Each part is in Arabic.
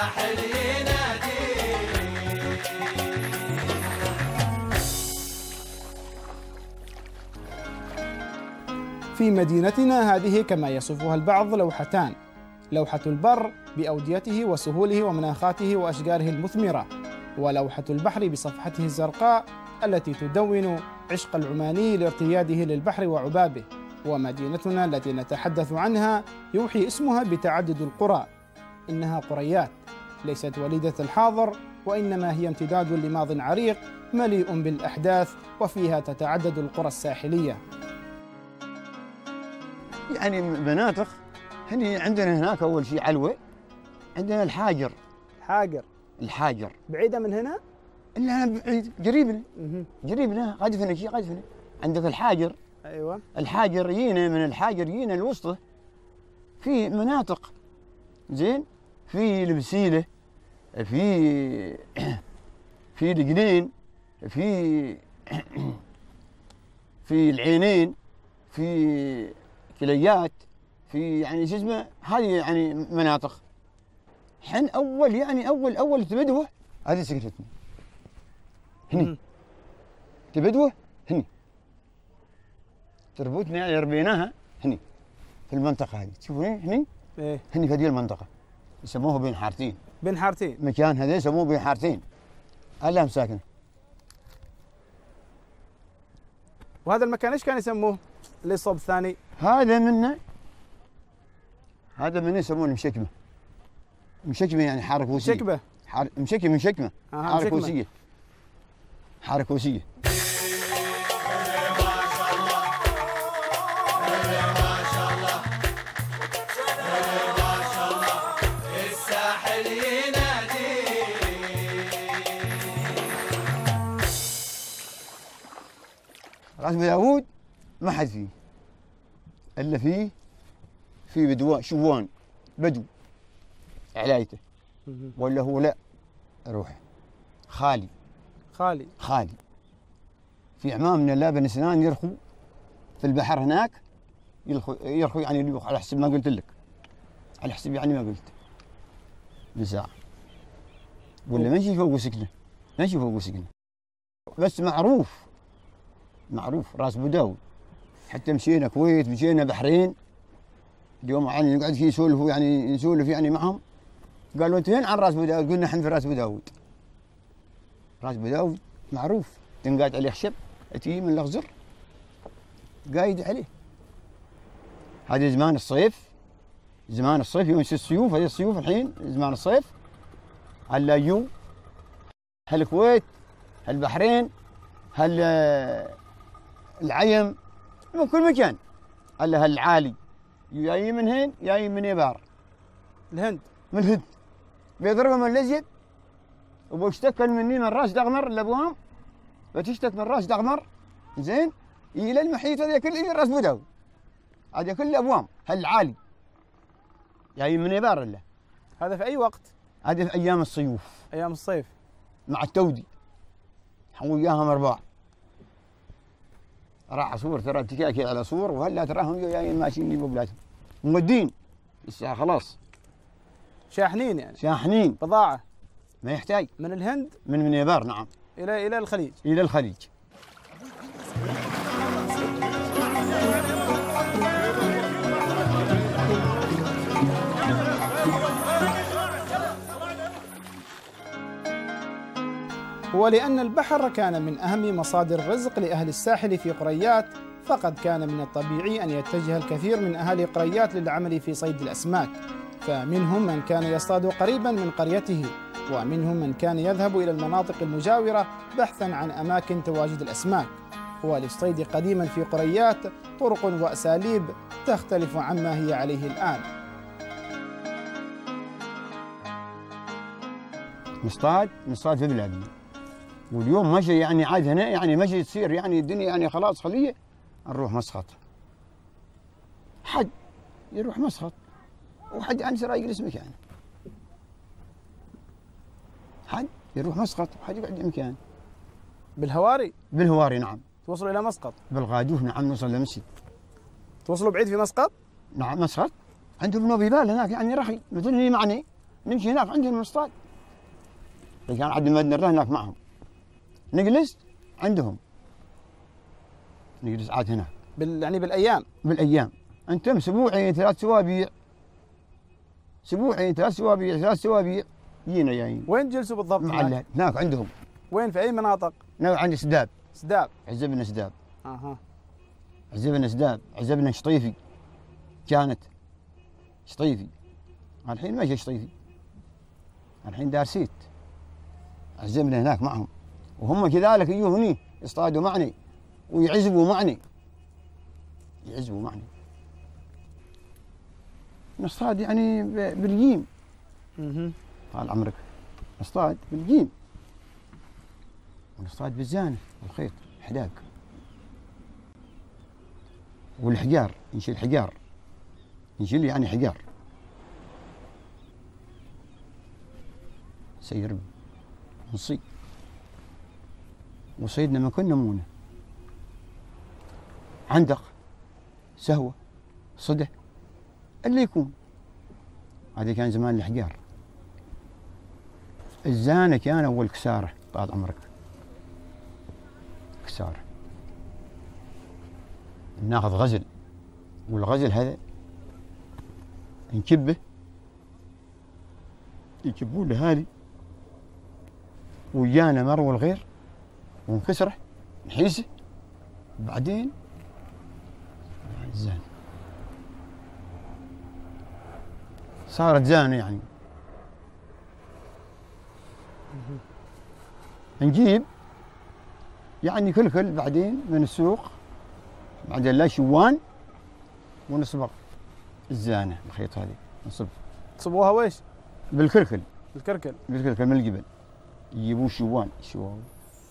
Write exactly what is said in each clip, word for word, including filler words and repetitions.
الساحل ينادي. في مدينتنا هذه كما يصفها البعض لوحتان، لوحة البر بأوديته وسهوله ومناخاته وأشجاره المثمرة، ولوحة البحر بصفحته الزرقاء التي تدون عشق العماني لارتياده للبحر وعبابه. ومدينتنا التي نتحدث عنها يوحي اسمها بتعدد القرى، إنها قريات ليست وليدة الحاضر، وإنما هي امتداد لماض عريق مليء بالأحداث، وفيها تتعدد القرى الساحلية. يعني مناطق هني عندنا هناك أول شيء علوة، عندنا الحاجر. حاجر الحاجر بعيدة من هنا؟ إلا أنا بعيد، قريبنا قريبنا قدفنا شيء قدفنا. عندك الحاجر. أيوة. الحاجر يينا من الحاجر يينا الوسطى في مناطق زين، في المسيلة، في في القنين، في في العينين، في كليات، في يعني شو اسمه، هذه يعني مناطق. حن اول يعني اول اول تبدوه هذه سكنتنا هني. تبدوه هني، تربوتنا يعني ربيناها هني في المنطقه هذه. تشوفون هني؟ ايه هني في هذه المنطقه يسموها بين حارتين. بين حارتين، مكان هذا يسموه بين حارتين. الا مساكنه. وهذا المكان ايش كان يسموه؟ اللي الصوب الثاني هذا منه، هذا منه يسمونه مشكمه. مشكمه يعني حاره كوسيه. مشكبه. حار... مشكمه مشكمه آه حاره كوسيه. حاره كوسيه. راس داوود ما حد فيه الا فيه في بدوان شوان بدو علايته، ولا هو لا روح خالي خالي خالي. في عمامنا لا بن سنان يرخوا في البحر هناك، يرخوا يرخوا يعني على حسب ما قلت لك، على حسب يعني ما قلت بساعة، ولا ماشي فوق سكنه، ماشي فوق سكنه. بس معروف معروف راس بوداوي. حتى مشينا كويت، مشينا بحرين، اليوم يعني نقعد فيه يسولفوا يعني نسولف يعني معهم، قالوا انت وين عن راس بوداوي؟ قلنا احنا في راس بوداوي. راس بوداوي معروف، تنقاد عليه خشب تجي من الاخزر قايد عليه. هذا زمان الصيف، زمان الصيف يوم السيوف، هذه السيوف الحين زمان الصيف. هاللايو، هالكويت، هالبحرين، هال العيم، من كل مكان. هلا هالعالي جاي من هين، جاي من يبار الهند، من الهند، بيضربها من الازيد. وبشتكل مني من راس دغمر الابوام، بتشتك من راس دغمر زين الى المحيط هذا كله راس بوداوي، هذا كله ابوام. هالعالي جاي من يبار. الا هذا في اي وقت؟ هذا في ايام الصيوف، ايام الصيف مع التودي وياهم ارباع. راح صور ترى تكاكي على صور، وهلا تراهم جايين ماشيين يجيبوا بلادهم مودين الساعه خلاص، شاحنين يعني شاحنين بضاعه ما يحتاج من الهند من من يبار. نعم الى الى الخليج. الى الخليج. ولأن البحر كان من أهم مصادر الرزق لأهل الساحل في قريات، فقد كان من الطبيعي أن يتجه الكثير من أهالي قريات للعمل في صيد الأسماك، فمنهم من كان يصطاد قريبا من قريته، ومنهم من كان يذهب إلى المناطق المجاورة بحثا عن أماكن تواجد الأسماك. وللصيد قديما في قريات طرق وأساليب تختلف عما هي عليه الآن. نصطاد نصطاد في بلادنا، واليوم مشي يعني عاد هنا يعني مشي تصير يعني الدنيا يعني خلاص خليه نروح مسخط. حد يروح مسخط، وحد يعني سراي يجلس مكانه. حد يروح مسقط وحد يقعد مكانه. بالهواري؟ بالهواري نعم. توصلوا إلى مسقط؟ بالغادوف نعم، نوصل لمسجد. توصلوا بعيد في مسقط؟ نعم مسقط، عندهم نوبيبال هناك يعني رخي مثلني معني. نمشي هناك عندهم نصطاد. كان عبد المجيد نروح هناك معهم، نجلس عندهم، نجلس عاد هناك بال يعني بالايام بالايام. انتم اسبوعين ثلاث اسابيع، اسبوعين ثلاث اسابيع ثلاث اسابيع جينا جايين. وين تجلسوا بالضبط؟ معلل هناك عندهم. وين في اي مناطق؟ نوع عند سداب. سداب. عزبنا سداب. اها. عزبنا سداب، عزبنا شطيفي. كانت شطيفي. الحين ما جاي شطيفي. الحين دارسيت. عزبنا هناك معهم. وهم كذلك يجوا هني يصطادوا معني ويعزبوا معني. يعزبوا معني. نصطاد يعني بالجيم. اها. طال عمرك. نصطاد بالجيم. ونصطاد بالزانه والخيط حداق. والحجار، نشيل حجار. نشيل يعني حجار. سير نصيد. وصيدنا ما كنا مونه. عندق، سهوة، صدى، اللي يكون. هذه كان زمان الحجار. الزانة كان أول كسارة طال عمرك. كسارة. ناخذ غزل، والغزل هذا نكبه، يكبون له هذه، ويانا مر والغير، ونكسره، نحيسه، وبعدين زان. صارت زانة يعني. نجيب يعني كلكل بعدين من السوق، بعدين لا شوان، ونصبغ الزانة الخيط هذه نصب. تصبوها ويش؟ بالكركل. بالكركل. بالكركل من الجبل. يجيبون شوان شوان.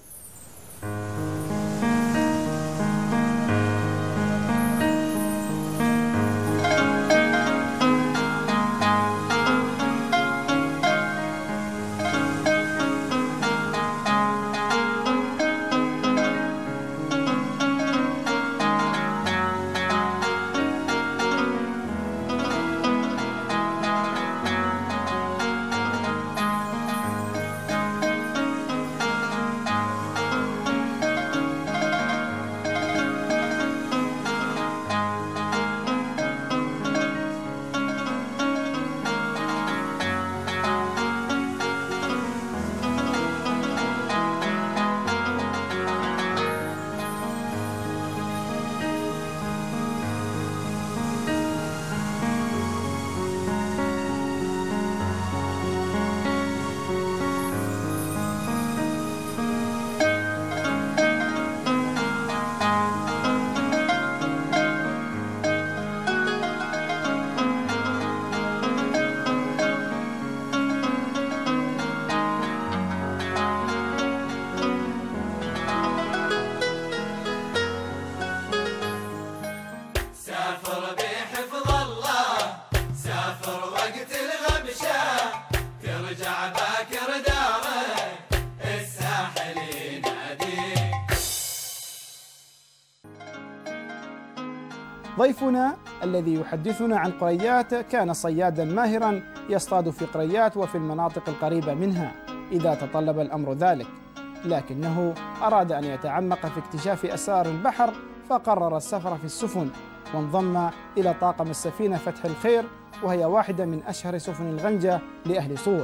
ضيفنا الذي يحدثنا عن قريات كان صيادا ماهرا يصطاد في قريات وفي المناطق القريبة منها إذا تطلب الأمر ذلك، لكنه أراد أن يتعمق في اكتشاف أسرار البحر فقرر السفر في السفن، وانضم إلى طاقم السفينة فتح الخير، وهي واحدة من أشهر سفن الغنجة لأهل صور.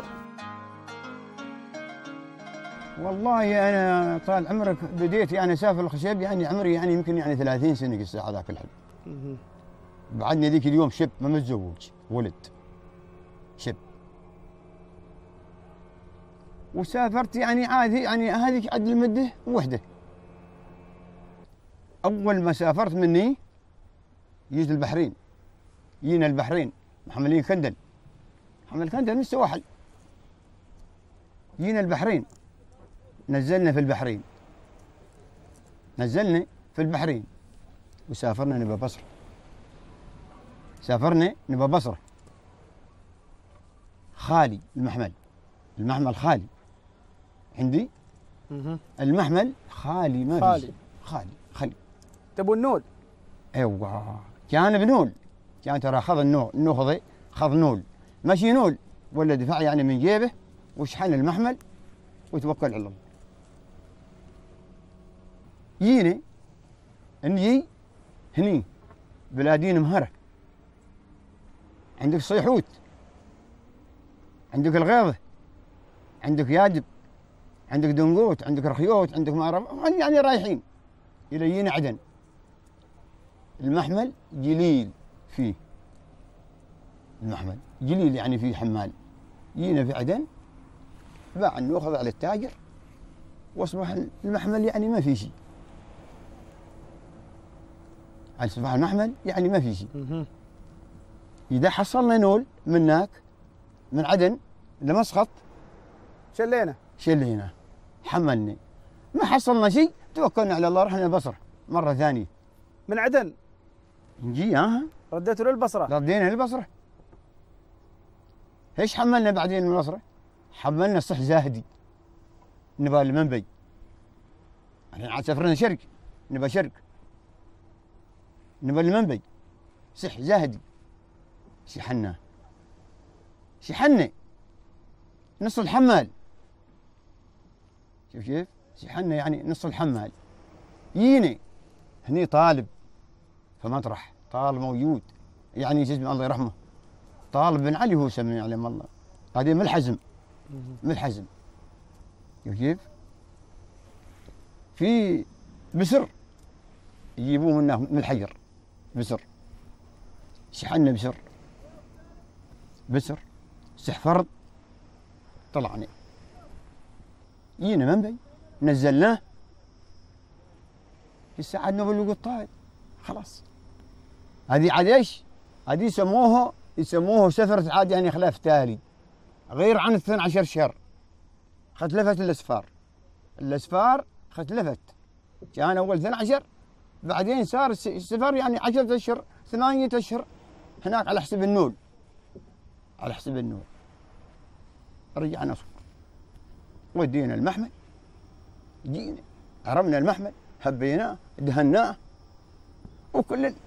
والله أنا طال عمرك بديت يعني أسافر الخشب يعني عمري يعني يمكن يعني ثلاثين سنة قصة هذاك الحلم. بعدني ذيك اليوم شب ما متزوج ولد شب، وسافرت يعني عادي يعني هذيك عد المدة وحدة. أول ما سافرت مني يجي البحرين، يجينا البحرين محملين كندل، محمل كندل من السواحل، يجينا البحرين، نزلنا في البحرين، نزلنا في البحرين وسافرنا نبى بصرة، سافرنا نبى بصرة خالي المحمل، المحمل خالي عندي، المحمل خالي ما خالي خالي خالي. تبو النول؟ ايوه كان بنول، كان ترى خذ النول، نوخذ خذ نول، ماشي نول ولا دفع يعني من جيبه وشحن المحمل وتوكل على الله. يجيني نجي هني بلادين مهرة، عندك صيحوت، عندك الغيضة، عندك ياجب، عندك دنقوت، عندك رخيوت، عندك ما أعرف، يعني رايحين إلى يجينا عدن. المحمل جليل فيه، المحمل جليل يعني فيه حمال. جينا في عدن باع ناخذ على التاجر، واصبح المحمل يعني ما في شيء. اصبح المحمل يعني ما في شيء. اذا حصلنا نول منك من عدن لمسقط شلينا شلينا حملنا. ما حصلنا شيء توكلنا على الله، رحنا البصره مره ثانيه. من عدن نجي ها رديتوا للبصره؟ ردينا للبصره. ايش حملنا بعدين من البصره؟ حملنا صح زاهدي، نبغى المنبي. الحين عاد سافرنا شرق، نبغى شرق، نبغى المنبي صح زاهدي. شحنا شحنا نص الحمال. شوف كيف شحنا يعني نص الحمال. يجيني هني طالب في مطرح، طالب موجود يعني جسم الله يرحمه، طالب بن علي هو سمي يعلم الله، قديم الحزم من الحزم. شوف كيف في بسر يجيبوه منه من الحجر، بسر شحنا بسر بسر سحفرد. طلعنا جينا منبي نزلناه في الساعة نقول له قطاي خلاص. هذه عاد ايش؟ هذه يسموها يسموها سفرة عاد يعني خلاف تالي، غير عن اثني عشر شهر ختلفت الاسفار. الاسفار ختلفت، كان اول اثني عشر بعدين صار السفر يعني عشرة اشهر ثمانية اشهر هناك على حسب النول، على حسب النول. رجعنا صفر ودينا المحمل، جينا عرمنا المحمل هبيناه دهناه وكل ال...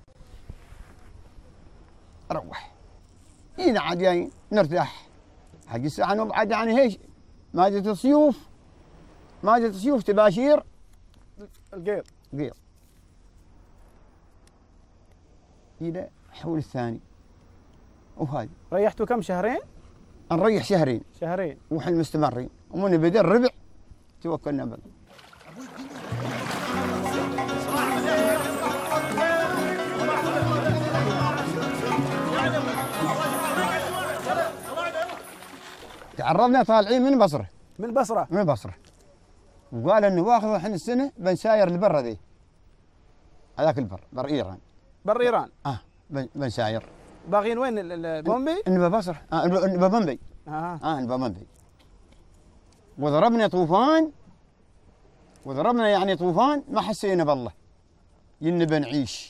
روح. جينا عاد يعني نرتاح حق الساعة نوم عاد يعني هيش ما جت سيوف، ما جت سيوف تباشير القيض قيض. إلى حول الثاني وهذه ريحتوا كم؟ شهرين؟ نريح شهرين شهرين وحنا مستمرين، ومن بدا الربع توكلنا بالله. تعرضنا طالعين من بصره، من بصره من بصره، وقال انه واخذ الحين السنه بنساير البر ذي، هذاك البر بر ايران، بر ايران. اه بنساير. باغين وين البومبي؟ نبى بصره، اه نبى بومبي. اه اه نبى بومبي. وضربنا طوفان، وضربنا يعني طوفان ما حسينا بالله، ينبى نعيش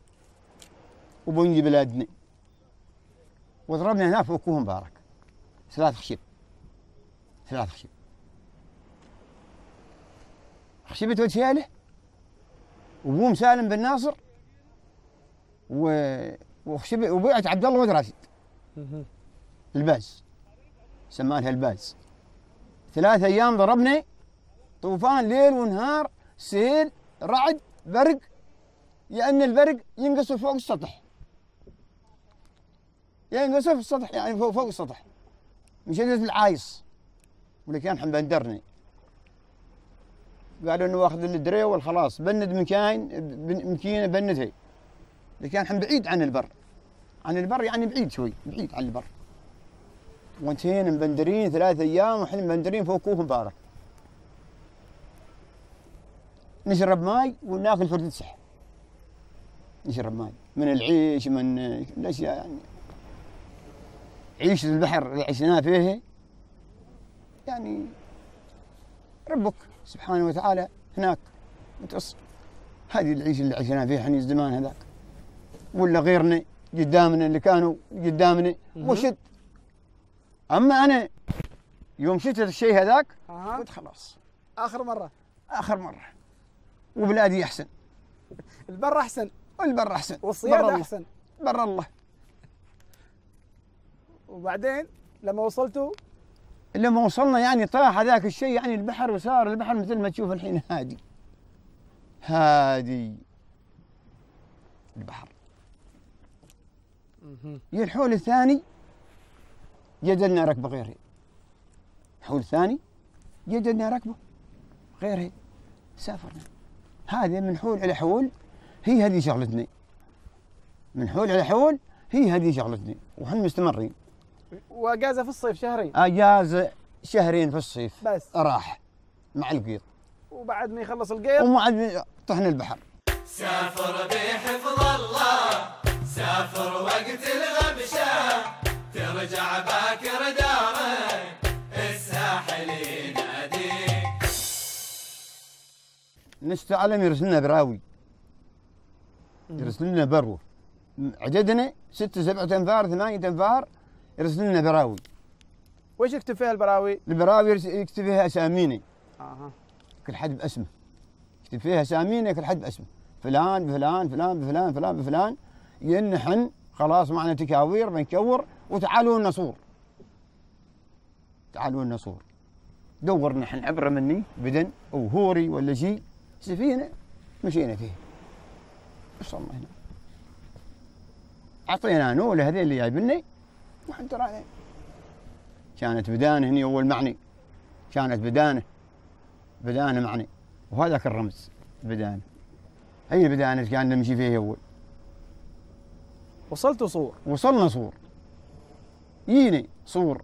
وبنجي بلادنا. وضربنا هناك فوقوه مبارك ثلاث خشب، ثلاث خشب، خشبة ولد شياله وابوه سالم بن ناصر و وخشبة وبيعة عبد الله ولد راشد الباز، سمانها الباز. ثلاث ايام ضربنا طوفان ليل ونهار، سيل رعد برق، لان البرق ينقص فوق السطح، ينقص في السطح يعني فوق, فوق السطح من شدة العايص. ولا كان حن بندرني قالوا انه واخذ الدري والخلاص بند مكاين مكينه بندها، اللي كان حن بعيد عن البر، عن البر يعني بعيد شوي، بعيد عن البر. وانتين مبندرين ثلاث ايام وحنا مبندرين فوقوه مبارك. نشرب ماي وناكل فرد سح، نشرب ماي من العيش من الاشياء يعني. عيشة البحر اللي عشناها فيه يعني ربك سبحانه وتعالى هناك متوسط. هذه العيشة اللي عشناها فيها حني الزمان هذاك، ولا غيرنا قدامنا اللي كانوا قدامنا وشد. اما انا يوم شفت الشيء هذاك قلت خلاص اخر مره اخر مره، وبلادي احسن، البر احسن، والبر احسن، والصيادة احسن، بر الله. وبعدين لما وصلتوا؟ لما وصلنا يعني طاح هذاك الشيء، يعني البحر، وصار البحر مثل ما تشوف الحين هادي هادي البحر. يا الحول الثاني جدلنا ركبه غيرها، الحول الثاني جدلنا ركبه غيرها، سافرنا. هذه من حول إلى حول، هي هذه شغلتنا، من حول إلى حول هي هذه شغلتنا، وحنا مستمرين. واجازه في الصيف شهرين؟ اجازه شهرين في الصيف بس راح مع القيط، وبعد ما يخلص القيط ومع طحنا البحر. سافر بحفظ الله، سافر وقت الغبشة، ترجع باكر دارك، الساحل يناديك. نستعلم يرسلنا براوي، يرسل لنا برو، عددنا ستة سبعة انفار ثمانية انفار، يرسل لنا براوي. وش يكتب فيها البراوي؟ البراوي يكتب فيها اسامينا، اها، كل حد باسمه، يكتب فيها اسامينا كل حد باسمه، فلان بفلان فلان بفلان فلان بفلان. ينحن خلاص معنا تكاوير بنكور، وتعالوا النصور، تعالوا النصور. دور نحن عبره مني بدن او هوري ولا شيء، سفينه مشينا فيه، وصلنا هنا. اعطينا نوله هذول اللي جايبني وحنتر عليه. كانت بدانه هني اول معني، كانت بدانه بدانه معني، وهذاك الرمز بدانه، هي البدانه اللي كان نمشي فيها اول. وصلتوا صور؟ وصلنا صور، يجيني صور،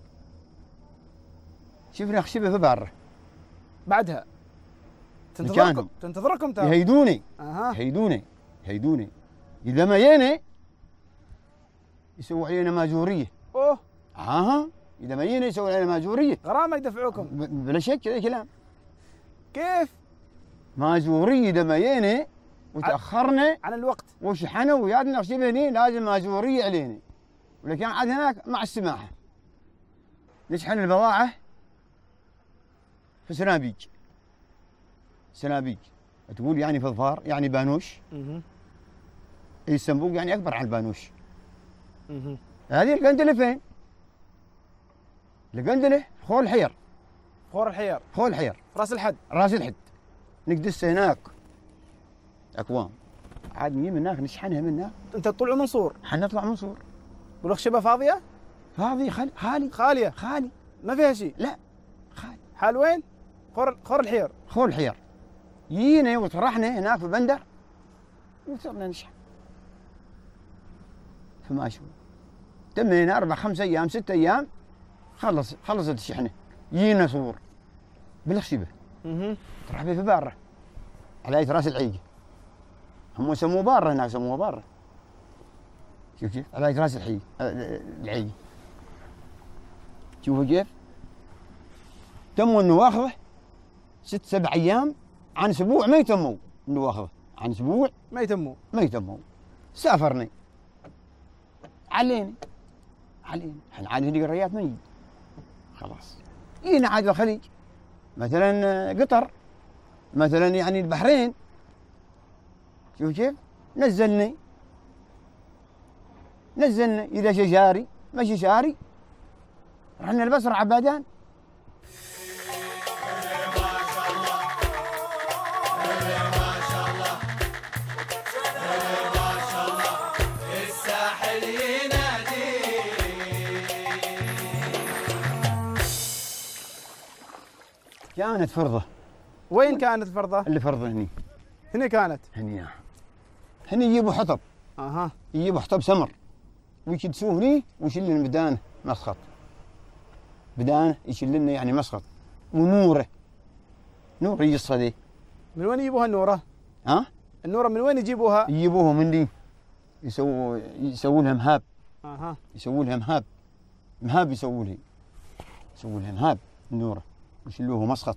شفنا خشبه في بره. بعدها تنتظركم مكانهم. تنتظركم ترى؟ يهيدوني اها، يهيدوني يهيدوني اذا ما جينا يسووا علينا ماجوريه. اوه، اها، اذا ما جينا يسووا علينا ماجوريه، غرامه يدفعوكم؟ ب- بلا شك كذا كلام. كيف؟ ماجوريه اذا ما جينا وتاخرنا عن الوقت، وشحنوا ويادنا خشبه هني لازم ماجوريه علينا، ولكن عاد هناك مع السماحه نشحن البضاعه في سنابيج، سنابيج تقول يعني فضفار يعني بانوش. اها اي الصندوق يعني اكبر عن البانوش. اها، هذه القندله فين؟ القندله خول الحير، خور الحيار، خول الحير راس الحد. راس الحد، نقدسها هناك اكوام، عاد نجي من هناك نشحنها من هناك، انت تطلعوا من صور حنطلع من صور. والخشبه فاضيه؟ هذه خال خالي خاليه؟ خالي ما فيها شيء؟ لا خالي. حال وين؟ خور خور الحيار. خول الحير جينا وطرحنا هناك في البندر وصرنا نشحن. فما شو تمينا اربع خمس ايام ست ايام خلص خلصت الشحنه. جينا صور بالخشبه، اها، طرح بيه في باره على اية راس العيقه، هم يسموه باره هناك يسموه باره. شوف كيف؟ على اية راس الحي العيقه، شوفوا كيف؟ تموا النواخذه ست سبع ايام، عن اسبوع ما يتموا النواخذه، عن اسبوع ما يتموا. ما يتموا. سافرني علينا علينا، احنا عاد هذيك الريات ما يجي خلاص. جينا عاد الخليج مثلا قطر، مثلا يعني البحرين، شوف كيف؟ نزلني نزلنا اذا شي شاري ماشي شاري، رحنا البصره عبادان. الساحل ينادي. كانت فرضه. وين كانت الفرضه؟ اللي فرضه هني هنا كانت. هني هني يجيبوا حطب، اها، يجيبوا حطب سمر ويكدسوه هني ويشيل لنا بدانه مسخط، بدانه يشيل لنا يعني مسخط، ونوره نور يجصها ذي. من وين يجيبوها النوره؟ ها؟ النوره من وين يجيبوها؟ يجيبوها من دي، يسووا يسووا لها مهاب، اها، يسووا لها مهاب، مهاب يسووا لها يسووا لها مهاب النوره، يشيلوه مسخط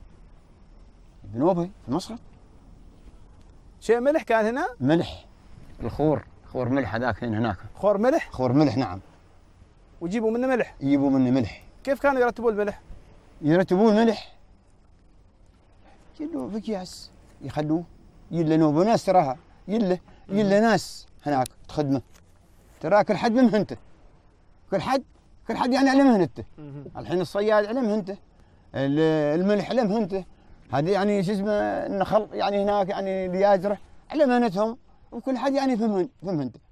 بنوبه في مسخط. شيء ملح كان هنا؟ ملح، الخور خور ملح هذاك هناك، خور ملح؟ خور ملح نعم، ويجيبوا منه ملح. يجيبوا منه ملح. كيف كانوا يرتبوا الملح؟ يرتبون ملح يلوه في اكياس يخلوه، يلا نوبه ناس تراها، يلا يلا ناس هناك تخدمه، ترى كل حد من مهنته، كل حد كل حد يعني على مهنته. الحين الصياد على مهنته، الملح على مهنته، هذه يعني شو اسمه النخل يعني هناك يعني اللي يزرع على مهنتهم، وكل حد يعني في مهنته.